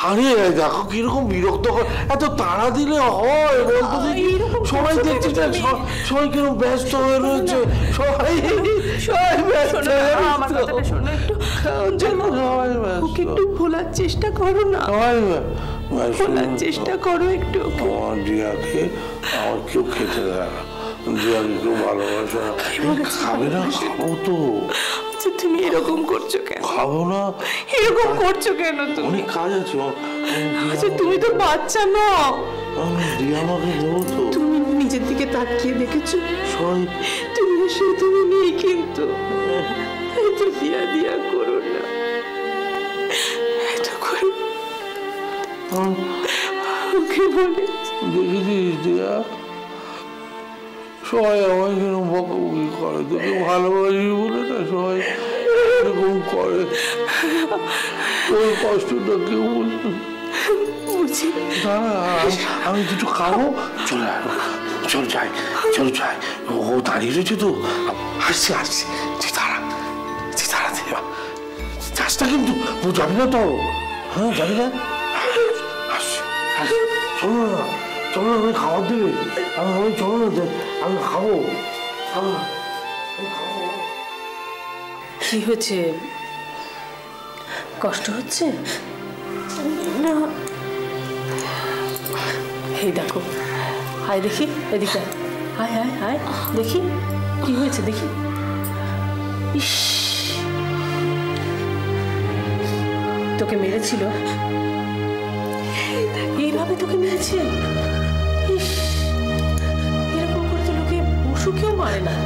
আরে দেখো কিরকম বিরক্ত করে, এত তাড়া দিলে হয় বলতো দেখি? সবাই দেখছি সবাই কিরকম ব্যস্ত হয়ে রয়েছে, সবাই ব্যস্ত। একটু ভোলার চেষ্টা করো না, ভোলার চেষ্টা করো একটু। আমার জিয়াকে আমার কেউ খেতে দেয় না, জিয়াকে কেউ ভালোবাসে না। খাবে না? খাবো তো। তুমি এরকম করছো কেন? খাবো না? এরকম করছো কেন? অনেক কাজ আছে। আচ্ছা তুমি তো বাচ্চা নও, দিয়া আমাকে দেবো তো। তুমি নিজের দিকে তাকিয়ে দেখেছো? সবাই তুমি সে তুমি নেই, কিন্তু এত দিয়া দিয়া করো না, এত করো। ওকে বলে দেখেছিস দিয়া, সবাই আমায় কেন বকাবকি করে, তোকে ভালোবাসি বলে না সবাই এরকম করে। ওই কষ্টটা কেউ বলতো? আমি দুটো খাবো, চলে আসবো, চল যাই, চল যাই। ও দাঁড়িয়ে রয়েছে তো, আসছি আসছি, তুই দাঁড়া, তুই দাঁড়া, যাস না কিন্তু, ও যাবি না তো? হ্যাঁ যাবি না? আসছি, চলো না, চলো না, আমি খাবার দেবে, আমি চলো না, আমি খাবো। কি হয়েছে? কষ্ট হচ্ছে না? এই দেখো, হাই দেখি, এদিকে হাই হাই হাই দেখি কি হয়েছে, দেখি। ইস, তোকে মেরেছিল? এইভাবে তোকে মেরেছে? ইস, এরকম করে তো লোকে পশুকেও মারে না।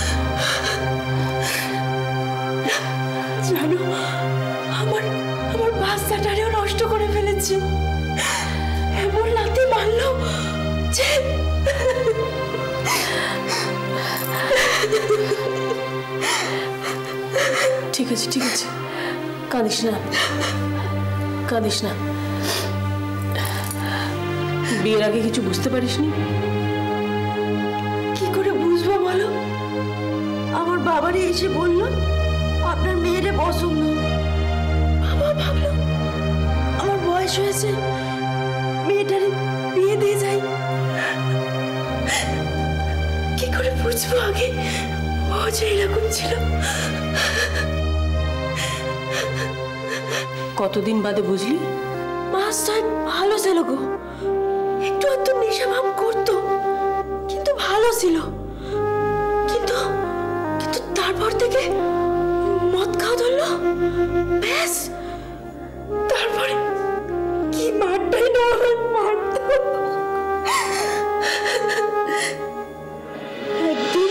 জানো, আমার বাচ্চাটারেও নষ্ট করে ফেলেছে, এমন লাথি মারলো যে। ঠিক আছে ঠিক আছে, কাঁদিস না, কাঁদিস না। বিয়ের আগে কিছু বুঝতে পারিসনি? কি করে বুঝবো বলো? আমার বাবারই এসে বললো আপনার মেয়েরে পছন্দ। বাবা ভাবলো আমার বয়স হয়েছে, মেয়েটারে বিয়ে দিয়ে যাই। কি করে বুঝবো আগে ও যে এরকম ছিল? কতদিন বাদে বুঝলি? মাস ছয় ভালো ছিল গো, একটু একটু নেশা ভাব করতো, কিন্তু ভালো ছিল। কিন্তু কিন্তু তারপর থেকে মদ খাওয়া ধরলো, ব্যাস। তারপরে কি মারটাই না মারতো। একদিন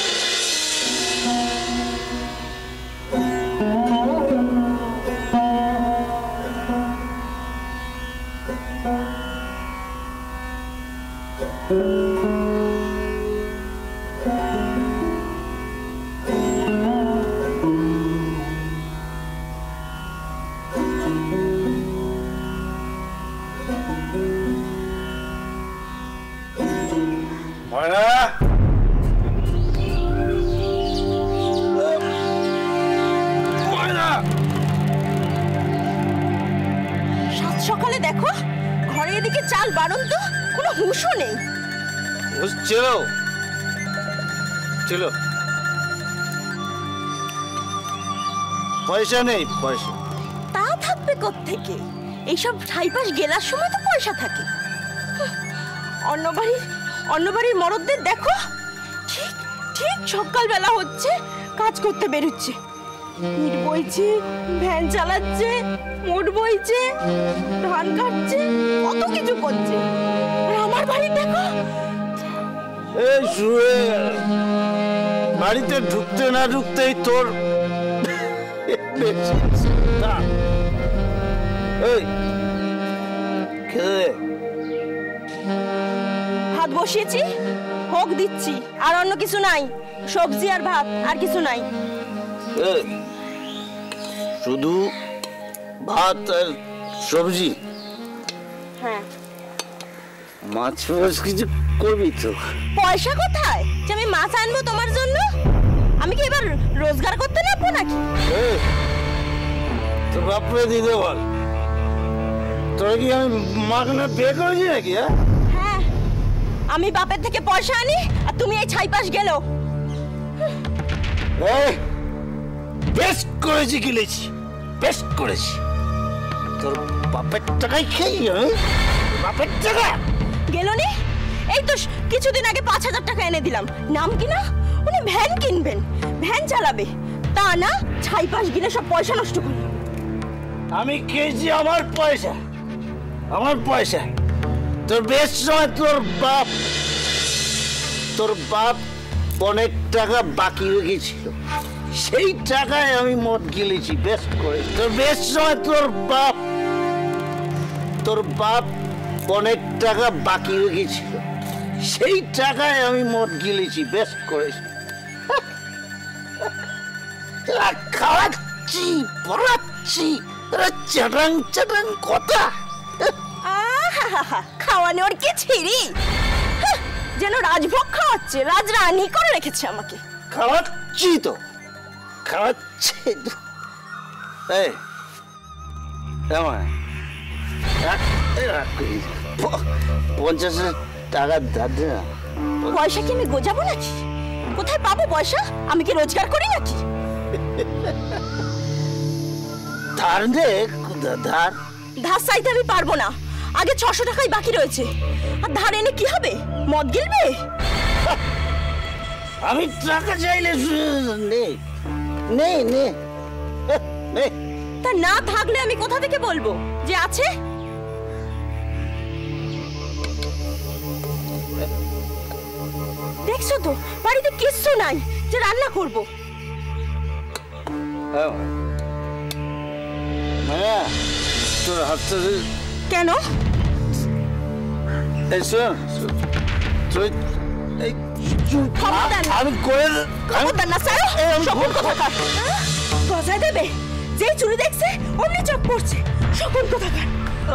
সকালে দেখো ঘরে এদিকে চাল বারণ, তো কোনো হুঁশও নেই। চলো চলো, পয়সা নেই। পয়সা তা থাকবে কোত্থেকে? এইসব ঠাইপাশ গেলার সময় তো পয়সা থাকে। অন্য বাড়ির মরদদের দেখো, ঠিক ঠিক সকালবেলা হচ্ছে কাজ করতে বেরোচ্ছে, ইট বইছে, ভ্যান চালাচ্ছে, মোট বইছে, ধান কাটছে, কত কিছু করছে। আর আমার বাড়ি দেখো, এই শুয়ে বাড়িতে ঢুকতে না ঢুকতেই তোর ভাত বসিয়েছি, হোক দিচ্ছি, আর অন্য কিছু নাই, সবজি আর ভাত, আর কিছু নাই। শুধু ভাত আর সবজি? হ্যাঁ। মাছ মাছ কিছু করবি তো? পয়সা কোথায় যে আমি মাছ আনবো তোমার জন্য? আমি কি এবার রোজগার করতে লাগবো নাকি? তোর বাপরে দিতে বল, তোর কি আমি মাগনা বিয়ে করেছি নাকি? হ্যাঁ, আমি বাপের থেকে পয়সা আনি আর তুমি এই ছাইপাশ গেল। বেশ করেছি, গিলেছি, বেশ করেছি। তোর বাপের টাকাই খেয়ে বাপের টাকা গেল নি? এই তো কিছুদিন আগে 5,000 টাকা এনে দিলাম। নাম কি না, উনি ভ্যান কিনবেন, ভ্যান চালাবে, তা না ছাইপাশ গিলে সব পয়সা নষ্ট করল। আমি খেয়েছি আমার পয়সা, আমার পয়সা। তোর বেশ সময় তোর বাপ অনেক টাকা বাকি রেখেছিল, সেই টাকায় আমি মদ গিলেছি বেশ করে। তোর বেশ সময় তোর বাপ অনেক টাকা বাকি রেখেছিল, সেই টাকায় আমি মদ গিলেছি বেশ করেছি। খাওয়াচ্ছি, পড়াচ্ছি, চাটাং চাটাং কথা। খাওয়ানোর কি ছিরি, যেন রাজভোগ খাওয়াচ্ছে, রাজরানী করে রেখেছে আমাকে। খাওয়াচ্ছি তো, খাওয়াচ্ছি তো। 50,000 টাকা ধার দে না। পয়সা কি আমি গোজাবো নাকি? কোথায় পাবো পয়সা? আমি কি রোজগার করি নাকি? ধার দে, ধার। ধার চাইতে আমি পারবো না, আগে 600 টাকাই বাকি রয়েছে। আর ধার এনে কি হবে? মদ গিলবে? আমি টাকা চাইলে নে নে নে নে। তা না থাকলে আমি কোথা থেকে বলবো যে আছে? দেখছো তো বাড়িতে কিচ্ছু নাই যে রান্না করবো। তোর হাতটা কেন? আমি করে গজায় দেবে, যেই চুরি দেখছে অমনি চোখ পড়ছে। শকুন কোথাকার!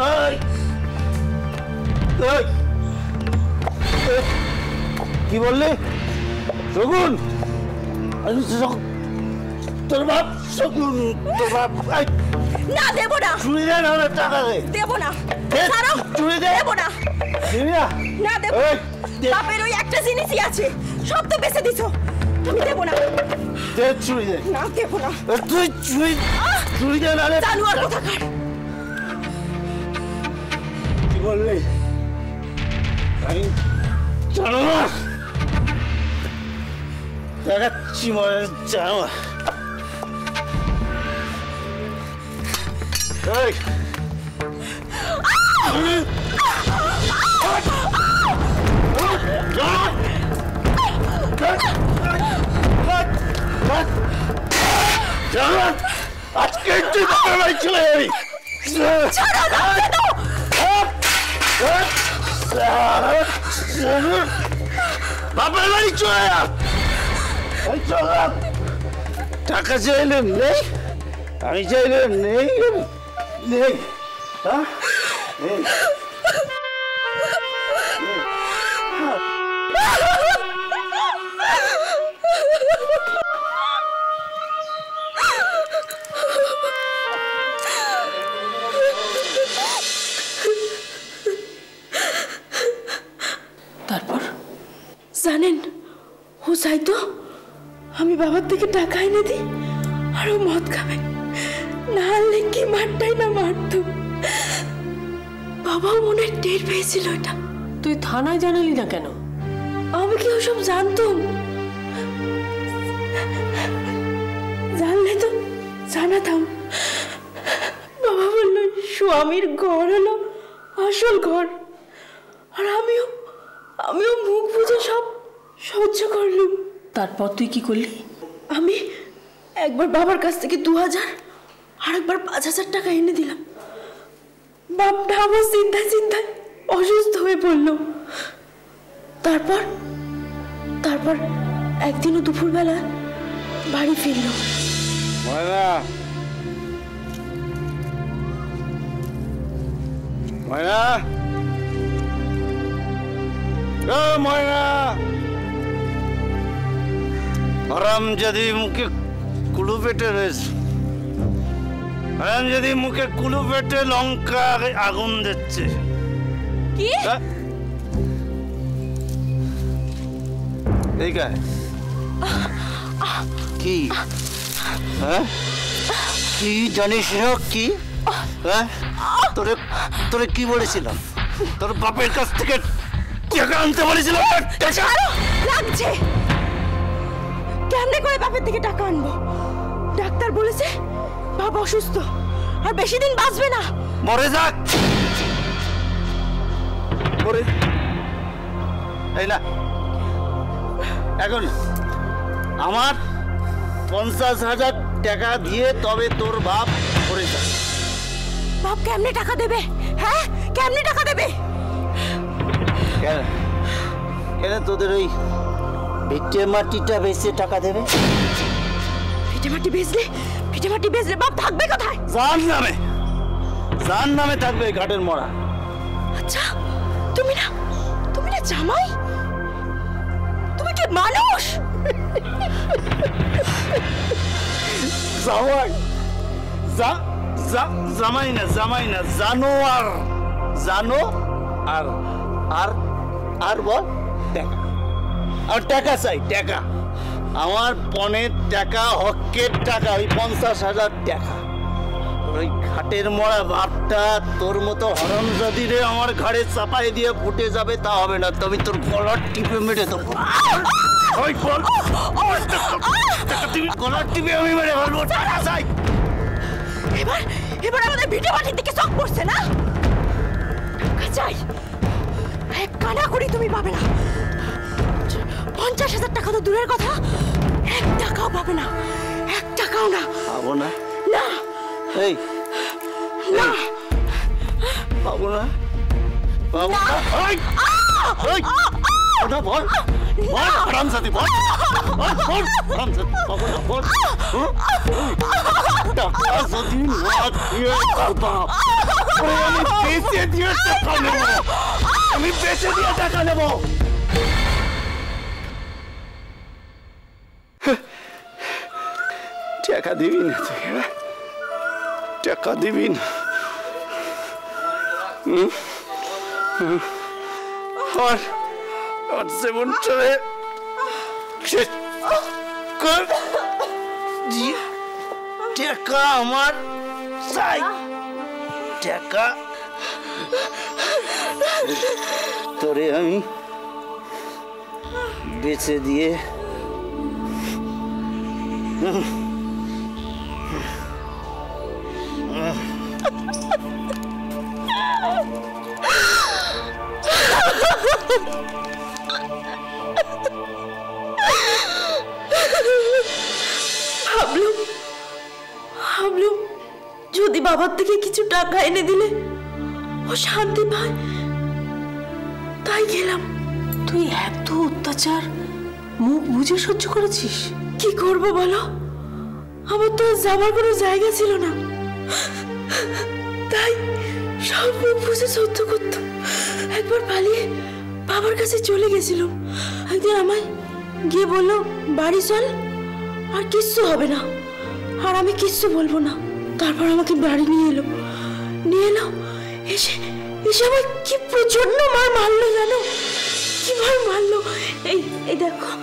কি বললি? শকুন? তোর বাপ শকুন? তোর বাপ? না, দেব না। চুরি দে, না টাকা দে। দেব না। চুরি দে। দেব না। না দেব। বাপের ওই একটা জিনিসই আছে, সব তো বেঁচে দিছো। তুমি দেব না। দে, চুরি দে। না, দেব না। তুই চুরি দে না। জানোয়ার কোথাকার! কি বললি? আমি জানোয়ার দেখাচ্ছি, মনে জানোয়ার। আজকে তুই বাপের বাড়ি চলে যাবি। বাপের বাড়ি চলে যা। টাকা চাইলে নেই, আমি চাইলে নেই, নেই। তারপর জানেন, ও চাইতো আমি বাবার থেকে টাকা এনে দিই আর ও মদ খাবে, না হলে কি মারটাই না মারতো। বাবাও মনে টের পেয়েছিল এটা। তুই থানায় জানালি না কেন? আমি কি ওসব জানতাম? জানলে তো জানাতাম। বাবা বলল স্বামীর ঘর হলো আসল ঘর, আর আমিও মুখ বুঝে সব সহ্য করলুম। তারপর তুই কি করলি? আমি একবার বাবার কাছ থেকে 2,000 আর একবার 5,000 টাকা এনে দিলাম। বাপটা আমার চিন্তায় চিন্তায় অসুস্থ হয়ে পড়ল। তারপর একদিনও দুপুরবেলা বাড়ি ফিরল। ময়না, ময়না, ও ময়না, হারাম যদি মুখে কুলু পেটে রয়েছে। আমি যদি মুখে কুলু পেটে লঙ্কা আগুন দিচ্ছে কি কি হ্যাঁ কি জানিস না কি হ্যাঁ তোরে তোরে কি বলেছিলাম তোর বাপের কাছ থেকে টাকা আনতে বলেছিলাম লাগছে কেমনে করে বাপের থেকে টাকা আনবো ডাক্তার বলেছে বাবা অসুস্থ আর বেশি দিন বাঁচবে না মরে যাক মরে এই না এখন আমার 50,000 টাকা দিয়ে তবে তোর বাপ মরে যাক বাপ কেমনে টাকা দেবে হ্যাঁ কেমনে টাকা দেবে কেন তোদের ওই ভিটে মাটিটা বেচে টাকা দেবে ভিটে মাটি বেচলে বাপ থাকবে কোথায় জান নামে থাকবে ঘাটের মরা আচ্ছা তুমি না জামাই তুমি কি মানুষ জামাই না জানোয়ার আর বল টাকা আর টাকা চাই টাকা আমার পনের টাকা হকের টাকা ওই 50,000 টাকা ওই ঘাটের মরা ভাবটা তোর মতো হরমজাদিরে আমার ঘাড়ে চাপাই দিয়ে ফুটে যাবে তা হবে না তবে তোর গলার টিপে মেরে দেবো ওই বল তুমি গলার টিপে আমি মেরে ফেলবো টাকা চাই এবার আমাদের ভিটে মাটির দিকে চোখ পড়ছে না টাকা চাই এক কানা করি তুমি পাবে না 50,000 টাকা তো দূরের কথা 1 টাকাও পাবে না 1 টাকাও না পাবো না না এই না পাবো না পাবো না ওই ওটা বল হারামজাদি বল হারামজাদি পাবো না বল টাকা যদি না দিয়ে পারতাম আমি বেঁচে দিয়ে টাকা নেবো টাকা দিবি না তুই টাকা দিবি না আর জীবনটারে শেষ কর টাকা আমার চাই টাকা তোরে আমি বেচে দিয়ে ভাবলুম যদি বাবার থেকে কিছু টাকা এনে দিলে ও শান্তি পায় তাই গেলাম। তুই এত অত্যাচার মুখ বুঝে সহ্য করেছিস? কি করব বলো, আমার তো যাবার কোনো জায়গা ছিল না, তাই সব মুখ বুঝে সহ্য করতাম। একবার পালিয়ে বাবার কাছে চলে গেছিলাম। একদিন আমায় গিয়ে বললো বাড়ি চল, আর কিচ্ছু হবে না, আর আমি কিচ্ছু বলবো না। তারপর আমাকে বাড়ি নিয়ে এলো। এসে আমায় কি প্রচন্ড মার মারলো জানো, কি মার মারলো। এই দেখো।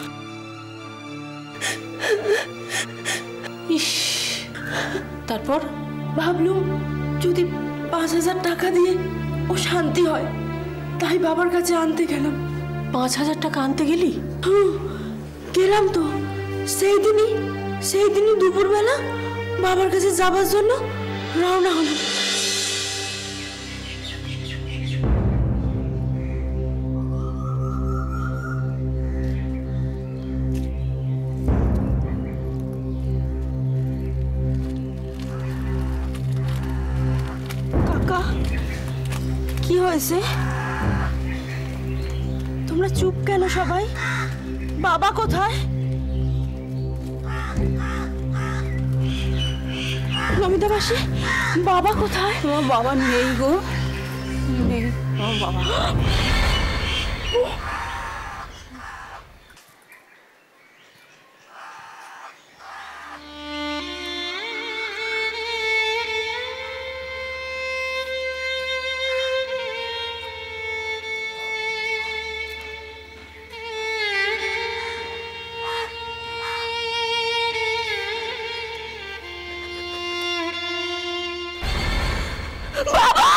ইস, তারপর ভাবলুম যদি 5,000 টাকা দিয়ে ও শান্তি হয়, তাই বাবার কাছে আনতে গেলাম। 5,000 টাকা আনতে গেলি? গেলাম তো। সেই দিনই দুপুরবেলা বাবার কাছে যাবার জন্য রওনা হলাম। কাকা, কি হয়েছে? তোমরা চুপ কেন সবাই? বাবা কোথায়? নমিতা মাসি, বাবা কোথায়? তোমার বাবা নেই গো, নেই তোমার বাবা। বাবা